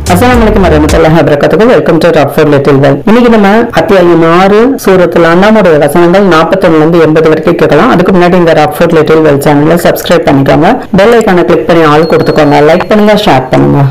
அஸ்ஸலாமு வரஹ்மத்துல்லாஹி வபரகாத்துஹு. Welcome to rock for little well. இன்னைக்கு நம்ம அத்தியாயம் 6 சூரத்துல் அன்ஆமுடைய வசனங்கள் 41 இருந்து 80 வரைக்கும் கேட்கலாம். அதுக்கு முன்னாடி இந்த ராக் ஃபார் லிட்டில் வெல் சேனலை சப்ஸ்கிரைப் பண்ணிக்கோங்க. பெல் ஐகானை கிளிக் பண்ணி ஆல் கொடுத்துக்கோங்க. லைக் பண்ணுங்க, ஷேர் பண்ணுங்க.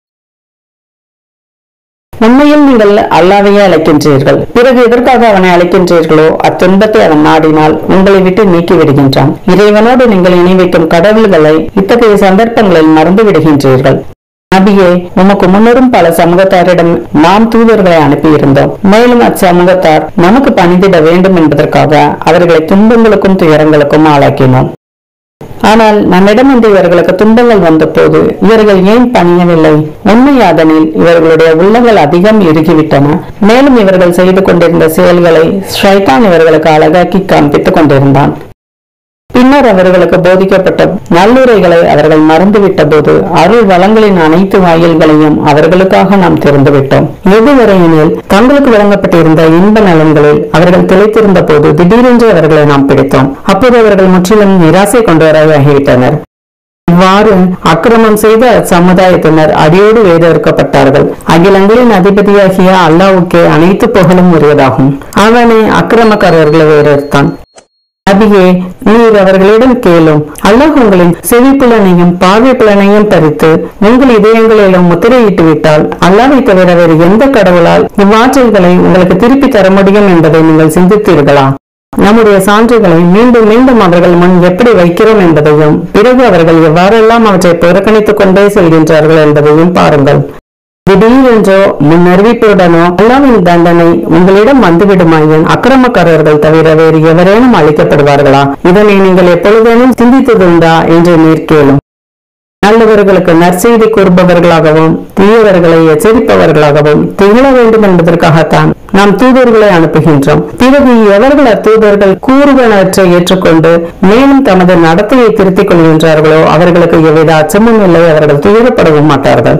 உண்மையில் நீங்கள் அல்லாஹ்வையே அழைக்கின்றீர்கள், பிறகு எதற்காக அவனை அழைக்கின்றீர்களோ அத்துன்பத்தை அவன் நாடினால் உங்களை விட்டு நீக்கி விடுகின்றான். இறைவனோடு நீங்கள் இணை வைக்கும் கடவுள்களை இத்தகைய சந்தர்ப்பங்களில் மறந்து விடுகின்றீர்கள். நபியே, உமக்கு முன்னரும் பல சமூகத்தாரிடம் நாம் தூதர்களை அனுப்பியிருந்தோம். மேலும் அச்சமூகத்தார் நமக்கு பணிந்திட வேண்டும் என்பதற்காக அவர்களை துன்பங்களுக்கும் துயரங்களுக்கும் ஆளாக்கினோம். ஆனால் நம்மிடம் இந்த இவர்களுக்கு துன்பங்கள் வந்த போது இவர்கள் ஏன் பணியவில்லை? உண்மையாதனில் இவர்களுடைய உள்ளங்கள் அதிகம் இறுகிவிட்டன. மேலும் இவர்கள் செய்து கொண்டிருந்த செயல்களை ஷைத்தான் இவர்களுக்கு அழகாக்கி காண்பித்துக் கொண்டிருந்தான். பின்னர் அவர்களுக்கு போதிக்கப்பட்ட நல்லுரைகளை அவர்கள் மறந்துவிட்ட போது அருள் வளங்களின் அனைத்து வாயில்களையும் அவர்களுக்காக நாம் திறந்துவிட்டோம். எதுவரையினில் தங்களுக்கு வழங்கப்பட்டிருந்த இன்ப நலன்களில் அவர்கள் திளைத்திருந்த போது திடீரென்று அவர்களை நாம் பிடித்தோம். அப்போது அவர்கள் முற்றிலும் நிராசை கொண்டவராகிவிட்டனர். இவ்வாறு அக்கிரமம் செய்த சமுதாயத்தினர் அடியோடு வேதறுக்கப்பட்டார்கள். அகிலங்களின் அதிபதியாகிய அல்லாஹ்வுக்கே அனைத்து புகழும் உரியதாகும். அவனே அக்கிரமக்காரர்களை வேறறுத்தான். நபியே, நீர் அவர்களிடம் கேளும். அல்லாஹ் உங்களின் செவிப்புலனையும் பார்வை புலனையும் பறித்து உங்கள் இதயங்களிலும் முத்திரையிட்டு விட்டால் அல்லாஹ்வை தவிர வேறு எந்த கடவுளால் இவ்வாற்றல்களை உங்களுக்கு திருப்பி தர முடியும் என்பதை நீங்கள் சிந்தித்தீர்களா? நம்முடைய சான்றுகளை மீண்டும் மீண்டும் அவர்கள் முன் எப்படி வைக்கிறோம் என்பதையும் பிறகு அவர்கள் எவ்வாறெல்லாம் அவற்றை புறக்கணித்துக் கொண்டே செல்கின்றார்கள் என்பதையும் பாருங்கள். திடீரென்றோ முன்னறிவிப்புடனோ அல்லாஹ்வின் தண்டனை உங்களிடம் வந்துவிடுமாயின் அக்கிரமக்காரர்கள் தவிர வேறு எவரேனும் அழிக்கப்படுவார்களா? இதனை நீங்கள் எப்பொழுதேனும் சிந்தித்ததுண்டா என்று நீர் கேளும். நல்லவர்களுக்கு நற்செய்தி கூறுபவர்களாகவும் தீயவர்களை எச்சரிப்பவர்களாகவும் திகழ வேண்டும் என்பதற்காகத்தான் நாம் தூதர்களை அனுப்புகின்றோம். பிறகு எவர்கள் அத்தூதர்கள் கூறுவனவற்றை ஏற்றுக்கொண்டு மேலும் தமது நடத்தையை திருத்திக் கொள்கின்றார்களோ அவர்களுக்கு எவ்வித அச்சமும் இல்லை, அவர்கள் துயரப்படவும் மாட்டார்கள்.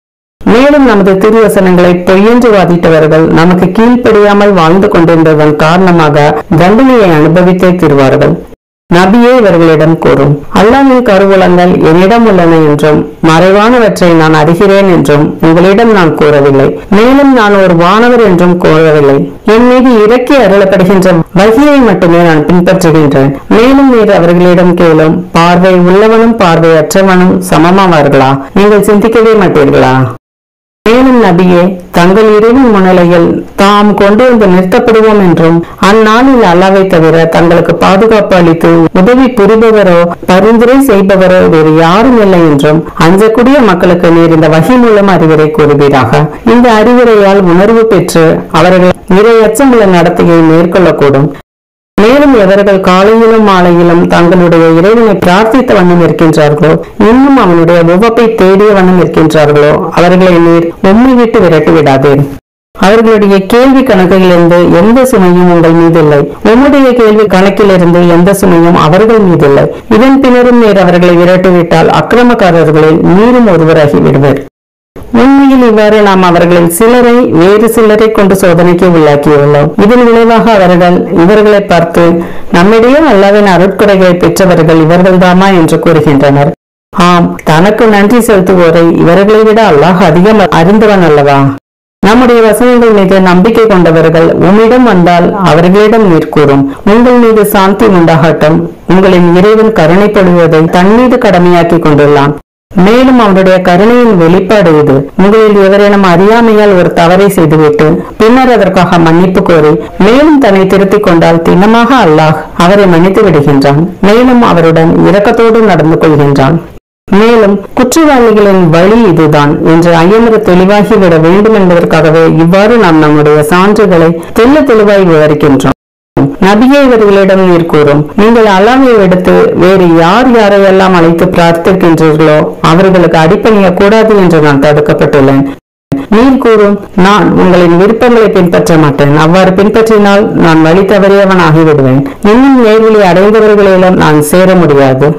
மேலும் நமது திருவசனங்களை பொய்யென்று வாதிட்டவர்கள் நமக்கு கீழ்ப்படியாமல் வாழ்ந்து கொண்டிருந்ததன் காரணமாக தண்டனையை அனுபவித்தே தீர்வார்கள். நபியே, இவர்களிடம் கூறும். அல்லாஹ்வின் கருவூலங்கள் என்னிடம் உள்ளன என்றும் மறைவானவற்றை நான் அறிகிறேன் என்றும் உங்களிடம் நான் கூறவில்லை. மேலும் நான் ஒரு வானவர் என்றும் கூறவில்லை. என் மீது இறக்கி அருளப்படுகின்ற வஹியை மட்டுமே நான் பின்பற்றுகின்றேன். மேலும் நீர் அவர்களிடம் கேளும். பார்வை உள்ளவனும் பார்வையற்றவனும் சமமாவார்களா? நீங்கள் சிந்திக்கவே மாட்டீர்களா? மேலும் நபியே, தங்கள் இறைவன் முன்னிலையில் தாம் கொண்டு வந்து நிறுத்தப்படுவோம் என்றும் அந்நாளில் அல்லாஹ்வை தவிர தங்களுக்கு பாதுகாப்பு அளித்து உதவி புரிபவரோ பரிந்துரை செய்பவரோ வேறு யாரும் இல்லை என்றும் அஞ்சக்கூடிய மக்களுக்கு நீர் இந்த வஹி மூலம் அறிவுரை கூறுவீராக. இந்த அறிவுரையால் உணர்வு பெற்று அவர்கள் இறை அச்சமுள்ள நடத்தையை மேற்கொள்ளக்கூடும். மேலும் எவர்கள் காலையிலும் மாலையிலும் தங்களுடைய இறைவனை பிரார்த்தித்த வண்ணம் இருக்கின்றார்களோ இன்னும் அவனுடைய உவப்பை தேடிய வண்ணம் இருக்கின்றார்களோ அவர்களை நீர் உம்மை விட்டு விரட்டி விடாதீர். அவர்களுடைய கேள்வி கணக்கிலிருந்து எந்த சுமையும் உங்கள் மீது இல்லை, உம்முடைய கேள்வி கணக்கிலிருந்து எந்த சுமையும் அவர்கள் மீது இல்லை. இதன் பின்னரும் நீர் அவர்களை விரட்டிவிட்டால் அக்கிரமக்காரர்களில் நீரும் ஒருவராகி விடுவர். உண்மையில் இவ்வாறு நாம் அவர்களில் சிலரை வேறு சிலரை கொண்டு சோதனைக்கு உள்ளாக்கியுள்ளோம். இதன் விளைவாக அவர்கள் இவர்களை பார்த்து நம்மிடையே அல்லாஹ்வின் அருட்கொடைகளை பெற்றவர்கள் இவர்கள்தாமா என்று கூறுகின்றனர். ஆம், தனக்கு நன்றி செலுத்துவோரை இவர்களை விட அல்லாஹ் அதிகம் அறிந்தவன் அல்லவா? நம்முடைய வசனங்கள் மீது நம்பிக்கை கொண்டவர்கள் உம்மிடம் வந்தால் அவர்களிடம் நீர் கூறும். உங்கள் மீது சாந்தி உண்டாகட்டும். உங்களின் இறைவன் கருணைப்படுவதை தன் மீது கடமையாக்கி கொண்டுள்ளான். மேலும் அவருடைய கருணையின் வெளிப்பாடு இது. உங்களில் எவரேனும் அறியாமையால் ஒரு தவறை செய்துவிட்டு பின்னர் அதற்காக மன்னிப்பு கோரி மேலும் தன்னை திருத்திக் கொண்டால் திண்ணமாக அல்லாஹ் அவரை மன்னித்து விடுகின்றான். மேலும் அவருடன் இரக்கத்தோடு நடந்து கொள்கின்றான். மேலும் குற்றவாளிகளின் வழி இதுதான் என்று ஐயமுறை தெளிவாகிவிட வேண்டும் என்பதற்காகவே இவ்வாறு நாம் நம்முடைய சான்றுகளை தெளிவாய் விவரிக்கின்றோம். நபியே, இவர்களிடம் நீர் கூறும். நீங்கள் அல்லாஹ்வை எடுத்து வேறு யார் யாரையெல்லாம் அழைத்து பிரார்த்திக்கின்றீர்களோ அவர்களுக்கு அடிப்பணிய கூடாது என்று நான் தடுக்கப்பட்டுள்ளேன். நீர் கூறும். நான் உங்களின் விருப்பங்களை பின்பற்ற மாட்டேன். அவ்வாறு பின்பற்றினால் நான் வழி தவறியவன் ஆகிவிடுவேன். இன்னும் நேர்வழி அடைந்தவர்களிடம் நான் சேர முடியாது.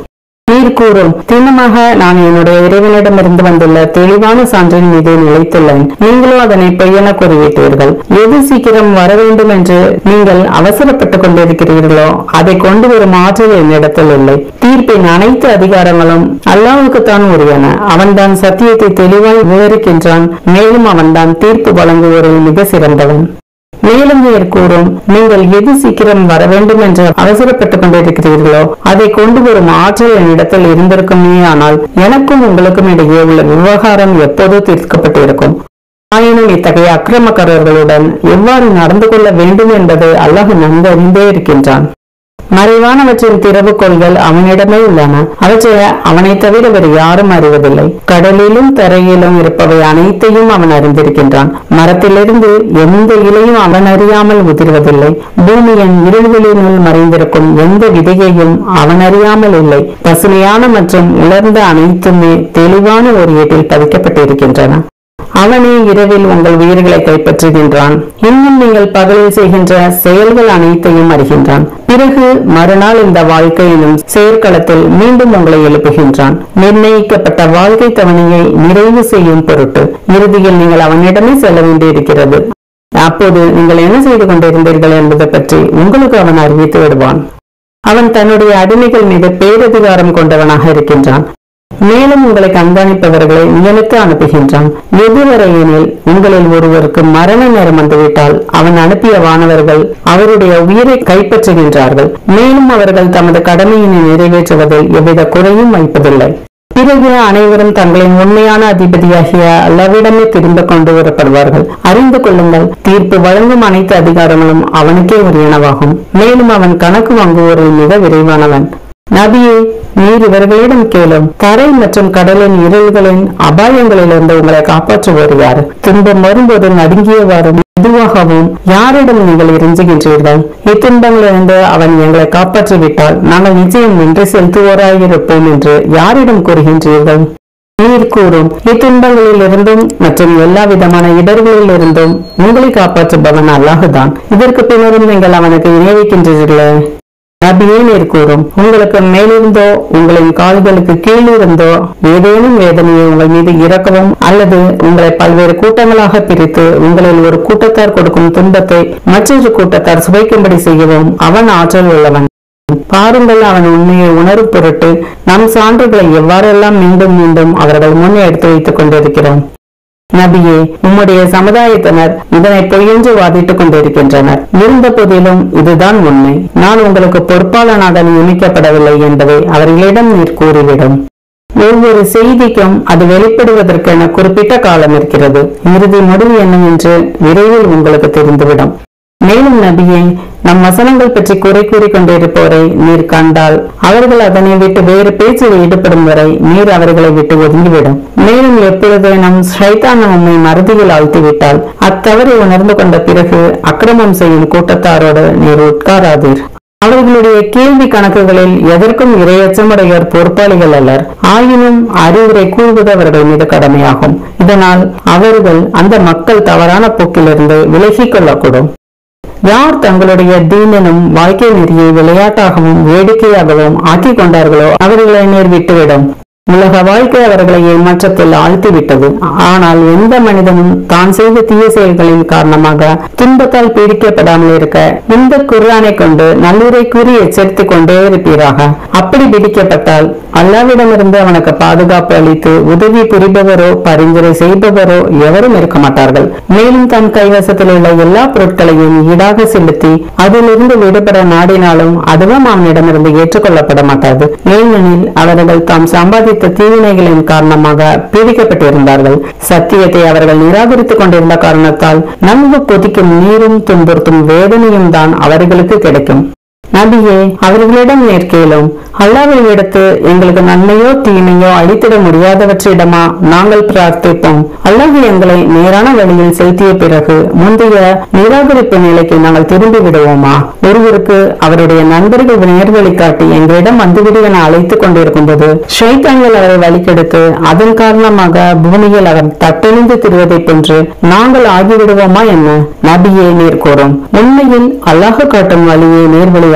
நீர் கூறும், திண்ணமாக நான் என்னுடைய இறைவனிடமிருந்து வந்துள்ள தெளிவான சான்றின் மீது நிலைத்துள்ளேன். நீங்களும் அதனை பொய்யென கூறிவிட்டீர்கள். எது சீக்கிரம் வர வேண்டும் என்று நீங்கள் அவசரப்பட்டுக் கொண்டிருக்கிறீர்களோ அதை கொண்டு வரும் ஆற்றல் என்னிடத்தில் இல்லை. தீர்ப்பின் அனைத்து அதிகாரங்களும் அல்லாஹ்வுக்குத்தான் உரியன. அவன்தான் சத்தியத்தை தெளிவாய் விவரிக்கின்றான். மேலும் அவன்தான் தீர்ப்பு வழங்குவோரில் மிக சிறந்தவன். மேலும் நீர் கூறும், நீங்கள் எது சீக்கிரம் வர வேண்டும் என்று அவசரப்பட்டுக் கொண்டிருக்கிறீர்களோ அதை கொண்டு வரும் ஆற்றல் என்னிடத்தில் இருந்திருக்குமே, ஆனால் எனக்கும் உங்களுக்கும் இடையே உள்ள விவகாரம் எப்போதோ தீர்க்கப்பட்டிருக்கும். ஆயினும் இத்தகைய அக்கிரமக்காரர்களுடன் எவ்வாறு நடந்து கொள்ள வேண்டும் என்பது அல்லாஹ் நன்கு அறிந்தே இருக்கின்றான். மறைவானவற்றின் திறவுகோள்கள் அவனிடமே உள்ளன. அவற்றை அவனை தவிர வேறு யாரும் அறிவதில்லை. கடலிலும் தரையிலும் இருப்பவை அனைத்தையும் அவன் அறிந்திருக்கின்றான். மரத்திலிருந்து எந்த இலையும் அவன் அறியாமல் உதிர்வதில்லை. பூமியின் இருள்களினுள் மறைந்திருக்கும் எந்த விதையையும் அவன் அறியாமல் இல்லை. பசுமையான மற்றும் உலர்ந்த அனைத்துமே தெளிவான ஒரு ஏட்டில் பதிக்கப்பட்டிருக்கின்றன. அவனே இரவில் உங்கள் உயிர்களை கைப்பற்றுகின்றான். இன்னும் நீங்கள் பகலில் செய்கின்ற செயல்கள் அனைத்தையும் அறிகின்றான். பிறகு மறுநாள் இந்த வாழ்க்கையிலும் செயற்களத்தில் மீண்டும் உங்களை எழுப்புகின்றான். நிர்ணயிக்கப்பட்ட வாழ்க்கை தவணையை நிறைவு செய்யும் பொருட்டு இறுதியில் நீங்கள் அவனிடமே செல்ல வேண்டியிருக்கிறது. அப்போது நீங்கள் என்ன செய்து கொண்டிருந்தீர்கள் என்பதை பற்றி உங்களுக்கு அவன் அறிவித்து விடுவான். அவன் தன்னுடைய அடிமைகள் மீது பேரதிகாரம் கொண்டவனாக இருக்கின்றான். மேலும் உங்களை கண்காணிப்பவர்களை நியமித்து அனுப்புகின்றான். எதுவரையெனில் உங்களில் ஒருவருக்கு மரண நேரம் வந்துவிட்டால் அவன் அனுப்பிய வானவர்கள் அவருடைய உயிரை கைப்பற்றுகின்றார்கள். மேலும் அவர்கள் தமது கடமையினை நிறைவேற்றுவதில் எவ்வித குறையும் வைப்பதில்லை. பிறகு அனைவரும் தங்களின் உண்மையான அதிபதியாகிய அல்லாஹ்விடமே திரும்ப கொண்டு வரப்படுவார்கள். அறிந்து கொள்ளுங்கள், தீர்ப்பு வழங்கும் அனைத்து அதிகாரங்களும் அவனுக்கே உரியனவாகும். மேலும் அவன் கணக்கு வாங்குவோரில் மிக விரைவானவன். நபியே, நீர் இவர்களிடம் கேளும், தரை மற்றும் கடலின் இருள்களின் அபாயங்களிலிருந்து உங்களை காப்பாற்றுவோர் யாரு? துன்பம் வரும்போது நடுங்கியவாறு மெதுவாகவும் யாரிடம் நீங்கள் இறைஞ்சுகின்றீர்கள்? இத்துன்பங்களிலிருந்து அவன் எங்களை காப்பாற்றிவிட்டால் நாங்கள் நிச்சயம் நின்று செலுத்துவோராயிருப்போம் என்று யாரிடம் கூறுகின்றீர்கள்? நீர் கூறும், இத்துன்பங்களில் இருந்தும் மற்றும் எல்லா விதமான இடர்களில் இருந்தும் உங்களை காப்பாற்றுபவன் அல்லாஹ்தான். இதற்கு பின்னரும் நீங்கள் அவனுக்கு இணைவிக்கின்றீர்களே. நபியே, நீர் கூறும், உங்களுக்கு மேலிருந்தோ உங்களின் கால்களுக்கு கீழிருந்தோ ஏதேனும் வேதனையை உங்கள் மீது இறக்கவும் அல்லது உங்களை பல்வேறு கூட்டங்களாக பிரித்து உங்களில் ஒரு கூட்டத்தார் கொடுக்கும் துன்பத்தை மற்றொரு கூட்டத்தார் சுவைக்கும்படி செய்யவும் அவன் ஆற்றல் உள்ளவன். பாருங்கள், அவன் உண்மையை உணரும் பொருட்டு நம் சான்றுகளை எவ்வாறெல்லாம் மீண்டும் மீண்டும் அவர்கள் முன்னே எடுத்து வைத்துக் கொண்டிருக்கிறோம். நபியே, உம்முடைய சமுதாயத்தினர் இதனை பொய்யென்று வாதிட்டுக் கொண்டிருக்கின்றனர். இருந்த போதிலும் இதுதான் உண்மை. நான் உங்களுக்கு பொறுப்பாளனாக நியமிக்கப்படவில்லை என்பதை அவர்களிடம் நீர் கூறிவிடும். ஒவ்வொரு செய்திக்கும் அது வெளிப்படுவதற்கென குறிப்பிட்ட காலம் இருக்கிறது. இறுதி முடிவு என்னவென்று விரைவில் உங்களுக்கு தெரிந்துவிடும். மேலும் நபியே, நம் வசனங்கள் பற்றி குறை கூறிக்கொண்டிருப்போரை நீர் கண்டால் அவர்கள் அதனை விட்டு வேறு பேச்சில் ஈடுபடும் வரை நீர் அவர்களை விட்டு ஒதுங்கிவிடும். மேலும் எப்பொழுது நம் ஷைத்தான் நம்மை மறதியில் ஆழ்த்திவிட்டால் அத்தவறை உணர்ந்து கொண்ட பிறகு அக்கிரமம் செய்யும் கூட்டத்தாரோடு நீர் உட்காராதீர். அவர்களுடைய கேள்வி கணக்குகளில் எதற்கும் இரையச்சமுடையோர் பொறுப்பாளிகள் அல்லர். ஆயினும் அறிவுரை கூறுவது அவர்கள் மீது கடமையாகும். இதனால் அவர்கள் அந்த மக்கள் தவறான போக்கிலிருந்து விலகிக் கொள்ளக்கூடும். யார் தங்களுடைய தீனனும் வாழ்க்கை நெறியை விளையாட்டாகவும் வேடிக்கையாகவும் ஆக்கிக் கொண்டார்களோ அவர்களை நேர் விட்டுவிடும். உலக வாழ்க்கை அவர்களை ஏமாற்றத்தில் ஆழ்த்திவிட்டது. ஆனால் எந்த மனிதனும் தான் செய்த தீய செயல்களின் காரணமாக துன்பத்தால் பீடிக்கப்படாமல் இருக்க இந்த குர்ஆனை கொண்டு நல்லுரை கூறி எச்சரித்துக் கொண்டே இருப்பீராக. அப்படி பிடிக்கப்பட்டால் அல்லாஹ்விடமிருந்து அவனுக்கு பாதுகாப்பு அளித்து உதவி புரிபவரோ பரிந்துரை செய்பவரோ எவரும் இருக்க மாட்டார்கள். மேலும் தன் கைவசத்தில் உள்ள எல்லா பொருட்களையும் ஈடாக செலுத்தி அதிலிருந்து விடுபட நாடினாலும் அதுவும் அவனிடமிருந்து ஏற்றுக்கொள்ளப்பட மாட்டாது. ஏனெனில் அவர்கள் தாம் சம்பாதித்த தீவினைகளின் காரணமாக பீடிக்கப்பட்டிருந்தார்கள். சத்தியத்தை அவர்கள் நிராகரித்துக் கொண்டிருந்த காரணத்தால் நன்கு கொதிக்கும் நீரும் துன்புறுத்தும் வேதனையும் தான் அவர்களுக்கு கிடைக்கும். நபியே, அவர்களிடம் நேர்கேளும், அல்லாஹ்வை விடுத்து எங்களுக்கு நன்மையோ தீமையோ அளித்திட முடியாதவற்றிடமா நாங்கள் பிரார்த்திப்போம். அல்லாஹ் எங்களை நேரான வழியில் செலுத்திய பிறகு முந்தைய நிராகரிப்பு நிலைக்கு நாங்கள் திரும்பி விடுவோமா? ஒருவருக்கு அவருடைய நண்பர்கள் நேர்வழி காட்டி எங்களிடம் வந்துவிடு என அழைத்துக் கொண்டிருக்கும் போது ஷைத்தான்கள் அவரை வழிகெடுத்து அதன் காரணமாக பூமியில் அவர் தட்டெழுந்து திருவதை போன்று நாங்கள் ஆகிவிடுவோமா என்ன? நபியே, நீர் கூறும், உண்மையில் அல்லாஹ் காட்டும் வழியே நேர்வழி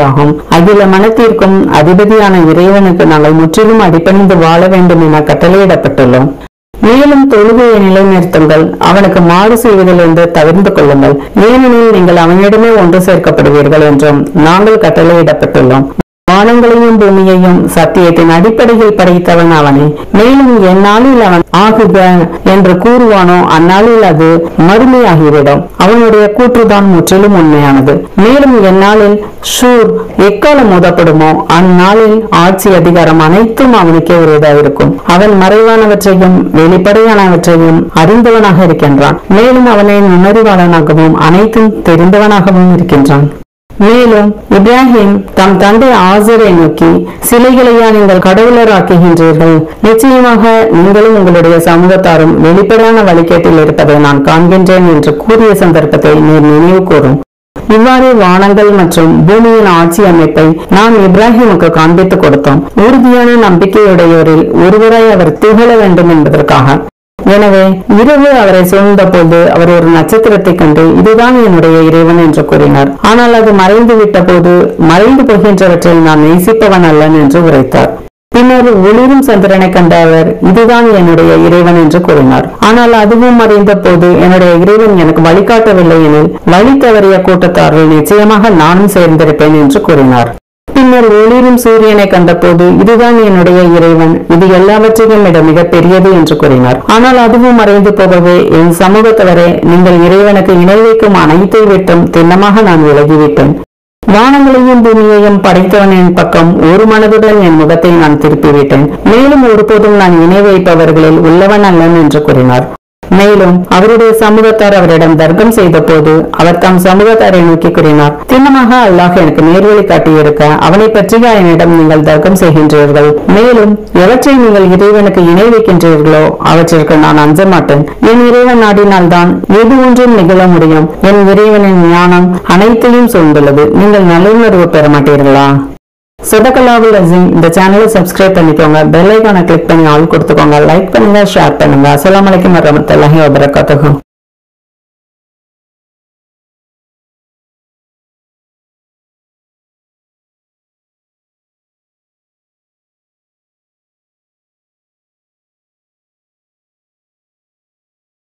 ஆகும். அகில மனத்திற்கும் அதிபதியான இறைவனுக்கு நாங்கள் முற்றிலும் அடிபணிந்து வாழ வேண்டும் என கட்டளையிடப்பட்டுள்ளோம். மேலும் தொழுகையை நிலைநிறுத்துங்கள், அவனுக்கு மாறு செய்வதிலிருந்து தவிர்த்து கொள்ளுங்கள், ஏனெனில் நீங்கள் அவனிடமே ஒன்று சேர்க்கப்படுவீர்கள் என்றும் நாங்கள் கட்டளையிடப்பட்டுள்ளோம். வானங்களையும் பூமியையும் சத்தியத்தின் அடிப்படையில் படைத்தவன் அவனே. மேலும் எந்நாளில் அவன் ஆகுக என்று கூறுவானோ அந்நாளில் அது மறுமையாகிவிடும். அவனுடைய கூற்றுதான் முற்றிலும் உண்மையானது. மேலும் எந்நாளில் ஷூர் எக்காலம் மோதப்படுமோ அந்நாளில் ஆட்சி அதிகாரம் அனைத்தும் அவனுக்கே உரியதாயிருக்கும். அவன் மறைவானவற்றையும் வெளிப்படையானவற்றையும் அறிந்தவனாக இருக்கின்றான். மேலும் அவனை நுண்ணறிவாளனாகவும் அனைத்தும் தெரிந்தவனாகவும் இருக்கின்றான். மேலும் இப்ராஹிம் தம் தந்தை ஆசரை நோக்கி, சிலைகளையா நீங்கள் கடவுளராக்குகின்றீர்கள்? நிச்சயமாக நீங்களும் உங்களுடைய சமூகத்தாரும் வெளிப்படையான வழிகேட்டில் இருப்பதை நான் காண்கின்றேன் என்று கூறிய சந்தர்ப்பத்தை நீர் நினைவு கூறும். இவ்வாறு வானங்கள் மற்றும் பூமியின் ஆட்சி அமைப்பை நாம் இப்ராஹிமுக்கு காண்பித்துக் கொடுத்தோம், உறுதியான நம்பிக்கையுடையோரில் ஒருவராய் அவர் திகழ வேண்டும் என்பதற்காக. எனவே இரவு அவரை சூழ்ந்த போது அவர் ஒரு நட்சத்திரத்தை கண்டு, இதுதான் என்னுடைய இறைவன் என்று கூறினார். ஆனால் அது மறைந்து விட்ட போது, மறைந்து போகின்றவற்றில் நான் நேசிப்பவன் அல்லன் என்று உரைத்தார். பின்னர் ஒளிரும் சந்திரனை கண்ட அவர், இதுதான் என்னுடைய இறைவன் என்று கூறினார். ஆனால் அதுவும் மறைந்த போது, என்னுடைய இறைவன் எனக்கு வழிகாட்டவில்லை எனில் வழி தவறிய கூட்டத்தாரில் நிச்சயமாக நானும் சேர்ந்திருப்பேன் என்று கூறினார். பின்னர் ஒளிரும் சூரியனை கண்டபோது, இதுதான் என்னுடைய இறைவன், இது எல்லாவற்றையும் விட மிக பெரியது என்று கூறினார். ஆனால் அதுவும் மறைந்து போகவே, என் சமூகத்தவரே, நீங்கள் இறைவனுக்கு இணை வைக்கும் அனைத்தை விட்டும் திண்ணமாக நான் விலகிவிட்டேன். வானங்களையும் பூமியையும் படைத்தவனின் பக்கம் ஒரு மனதுடன் என் முகத்தை நான் திருப்பிவிட்டேன். மேலும் ஒருபோதும் நான் இணை வைப்பவர்களில் உள்ளவன் அல்லன் என்று கூறினார். மேலும் அவருடைய சமூகத்தார் அவரிடம் தர்க்கம் செய்த போது அவர் தம் சமூகத்தாரை நோக்கி கூறினார், திண்ணமாக அல்லாஹ் எனக்கு நேர்வழி காட்டியிருக்க அவனை பற்றிய என்னிடம் நீங்கள் தர்க்கம் செய்கின்றீர்கள். மேலும் எவற்றை நீங்கள் இறைவனுக்கு இணை வைக்கின்றீர்களோ அவற்றிற்கு நான் அஞ்ச மாட்டேன். என் இறைவன் நாடினால்தான் எது ஒன்றும் நிகழ முடியும். என் இறைவனின் ஞானம் அனைத்தையும் சூழ்ந்துள்ளது. நீங்கள் நல்லுணர்வு பெற மாட்டீர்களா? சதகல்லாஹுல் அஸீம். இந்த சேனலை சப்ஸ்கிரைப் பண்ணிக்கோங்க, பெல் ஐகானை கிளிக் பண்ணி ஆல் கொடுத்துக்கோங்க, லைக் பண்ணுங்க, ஷேர் பண்ணுங்க. அஸ்ஸலாமு அலைக்கும் வரஹ்மத்துல்லாஹி வபரகாத்துஹு.